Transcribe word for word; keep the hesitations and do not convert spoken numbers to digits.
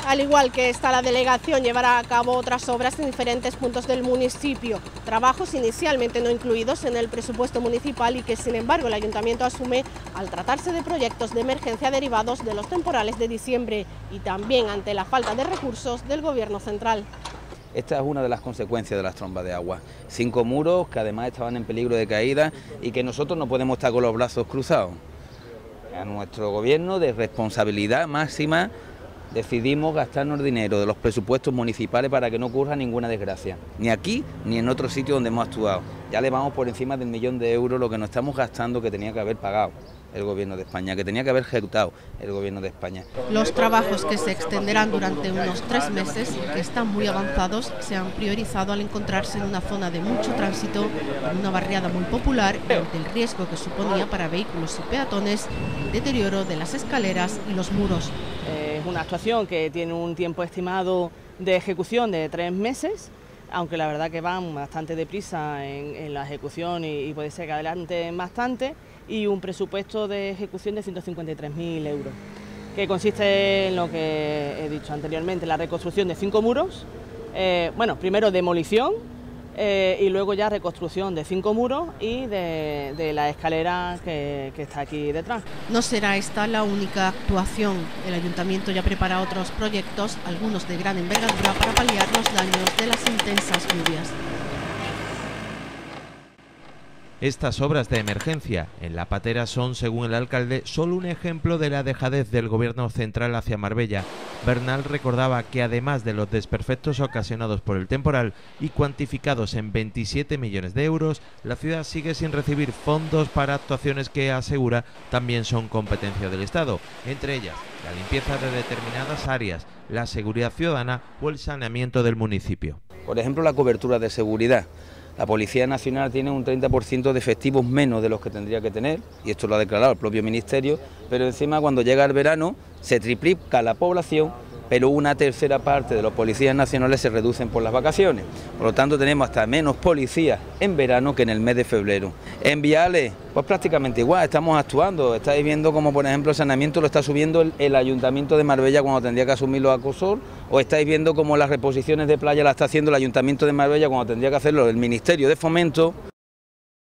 Al igual que esta, la delegación llevará a cabo otras obras en diferentes puntos del municipio, trabajos inicialmente no incluidos en el presupuesto municipal y que sin embargo el ayuntamiento asume al tratarse de proyectos de emergencia derivados de los temporales de diciembre y también ante la falta de recursos del gobierno central. Esta es una de las consecuencias de las trombas de agua. Cinco muros que además estaban en peligro de caída y que nosotros no podemos estar con los brazos cruzados. A nuestro gobierno, de responsabilidad máxima, decidimos gastarnos dinero de los presupuestos municipales para que no ocurra ninguna desgracia, ni aquí ni en otro sitio donde hemos actuado. Ya le vamos por encima del millón de euros lo que nos estamos gastando que tenía que haber pagado el gobierno de España, que tenía que haber ejecutado el gobierno de España. Los trabajos, que se extenderán durante unos tres meses y que están muy avanzados, se han priorizado al encontrarse en una zona de mucho tránsito, en una barriada muy popular y ante el riesgo que suponía para vehículos y peatones el deterioro de las escaleras y los muros. Es una actuación que tiene un tiempo estimado de ejecución de tres meses, aunque la verdad que van bastante deprisa en, en la ejecución y, y puede ser que adelanten bastante, y un presupuesto de ejecución de ciento cincuenta y tres mil euros, que consiste en lo que he dicho anteriormente, la reconstrucción de cinco muros, eh, bueno, primero demolición eh, y luego ya reconstrucción de cinco muros y de, de la escalera que, que está aquí detrás. No será esta la única actuación. El ayuntamiento ya prepara otros proyectos, algunos de gran envergadura, para paliar los daños de las intensas lluvias. Estas obras de emergencia en La Patera son, según el alcalde, solo un ejemplo de la dejadez del gobierno central hacia Marbella. Bernal recordaba que además de los desperfectos ocasionados por el temporal y cuantificados en veintisiete millones de euros, la ciudad sigue sin recibir fondos para actuaciones que, asegura, también son competencia del Estado, entre ellas la limpieza de determinadas áreas, la seguridad ciudadana o el saneamiento del municipio. Por ejemplo, la cobertura de seguridad. La Policía Nacional tiene un treinta por ciento de efectivos menos de los que tendría que tener, y esto lo ha declarado el propio Ministerio, pero encima cuando llega el verano se triplica la población, pero una tercera parte de los policías nacionales se reducen por las vacaciones. Por lo tanto tenemos hasta menos policías en verano que en el mes de febrero. En viales, pues prácticamente igual, estamos actuando. Estáis viendo como por ejemplo el saneamiento lo está subiendo el, el Ayuntamiento de Marbella cuando tendría que asumirlo Acosor, o estáis viendo como las reposiciones de playa las está haciendo el Ayuntamiento de Marbella cuando tendría que hacerlo el Ministerio de Fomento.